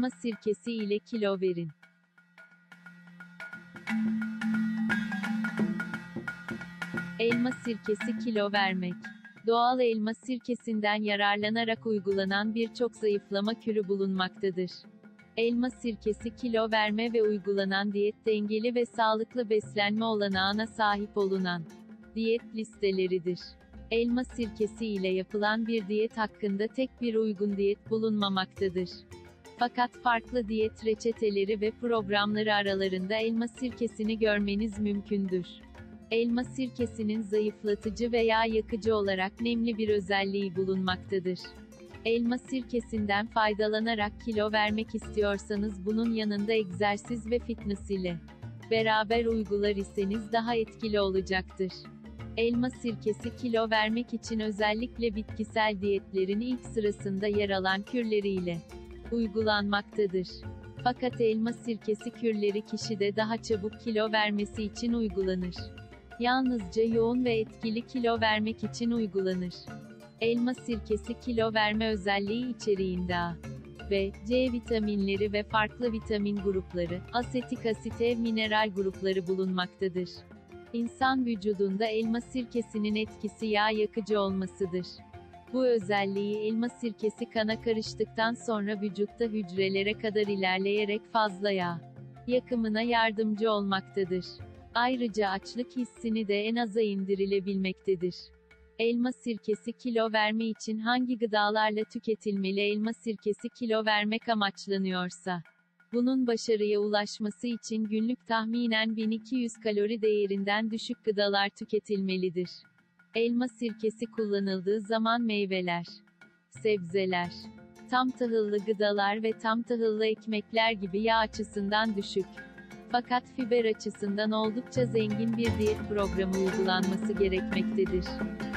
Elma sirkesi ile kilo verin. Elma sirkesi kilo vermek. Doğal elma sirkesinden yararlanarak uygulanan birçok zayıflama kürü bulunmaktadır. Elma sirkesi kilo verme ve uygulanan diyet dengeli ve sağlıklı beslenme olanağına sahip olunan diyet listeleridir. Elma sirkesi ile yapılan bir diyet hakkında tek bir uygun diyet bulunmamaktadır. Fakat farklı diyet reçeteleri ve programları aralarında elma sirkesini görmeniz mümkündür. Elma sirkesinin zayıflatıcı veya yakıcı olarak nemli bir özelliği bulunmaktadır. Elma sirkesinden faydalanarak kilo vermek istiyorsanız bunun yanında egzersiz ve fitness ile beraber uygular iseniz daha etkili olacaktır. Elma sirkesi kilo vermek için özellikle bitkisel diyetlerin ilk sırasında yer alan kürleriyle uygulanmaktadır. Fakat elma sirkesi kürleri kişide daha çabuk kilo vermesi için uygulanır. Yalnızca yoğun ve etkili kilo vermek için uygulanır. Elma sirkesi kilo verme özelliği içeriğinde A, B, C vitaminleri ve farklı vitamin grupları, asetik asit mineral grupları bulunmaktadır. İnsan vücudunda elma sirkesinin etkisi yağ yakıcı olmasıdır. Bu özelliği elma sirkesi kana karıştıktan sonra vücutta hücrelere kadar ilerleyerek fazla yağ yakımına yardımcı olmaktadır. Ayrıca açlık hissini de en aza indirilebilmektedir. Elma sirkesi kilo verme için hangi gıdalarla tüketilmeli? Elma sirkesi kilo vermek amaçlanıyorsa, bunun başarıya ulaşması için günlük tahminen 1200 kalori değerinden düşük gıdalar tüketilmelidir. Elma sirkesi kullanıldığı zaman meyveler, sebzeler, tam tahıllı gıdalar ve tam tahıllı ekmekler gibi yağ açısından düşük, fakat fiber açısından oldukça zengin bir diyet programı uygulanması gerekmektedir.